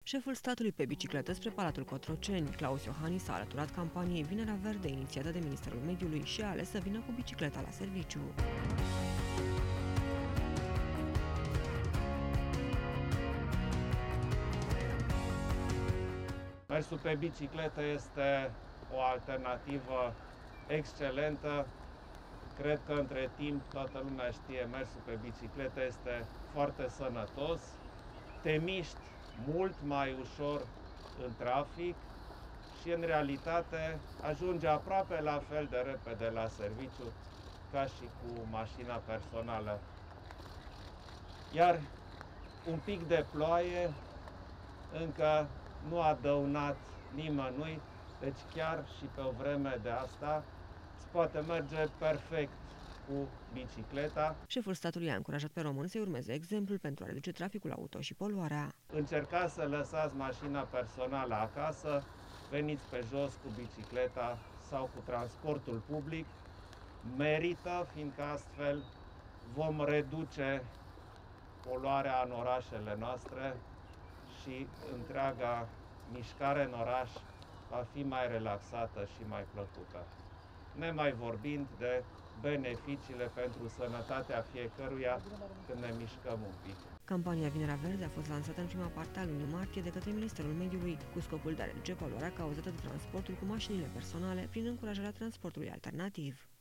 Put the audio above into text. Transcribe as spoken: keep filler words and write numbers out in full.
Șeful statului pe bicicletă spre Palatul Cotroceni, Claus Iohannis, s-a alăturat campaniei Vinerea Verde inițiată de Ministerul Mediului și a ales să vină cu bicicleta la serviciu. Mersul pe bicicletă este o alternativă excelentă. Cred că între timp toată lumea știe, mersul pe bicicletă este foarte sănătos. Te miști mult mai ușor în trafic și în realitate ajunge aproape la fel de repede la serviciu ca și cu mașina personală. Iar un pic de ploaie încă nu a dăunat nimănui, deci chiar și pe o vreme de asta se poate merge perfect cu bicicleta. Șeful statului a încurajat pe români să urmeze exemplul pentru a reduce traficul auto și poluarea. Încercați să lăsați mașina personală acasă, veniți pe jos cu bicicleta sau cu transportul public. Merită, fiindcă astfel vom reduce poluarea în orașele noastre și întreaga mișcare în oraș va fi mai relaxată și mai plăcută. Nemai vorbind de beneficiile pentru sănătatea fiecăruia când ne mișcăm un pic. Campania Vinerea Verde a fost lansată în prima parte a lunii martie de către Ministerul Mediului, cu scopul de a reduce poluarea cauzată de transportul cu mașinile personale prin încurajarea transportului alternativ.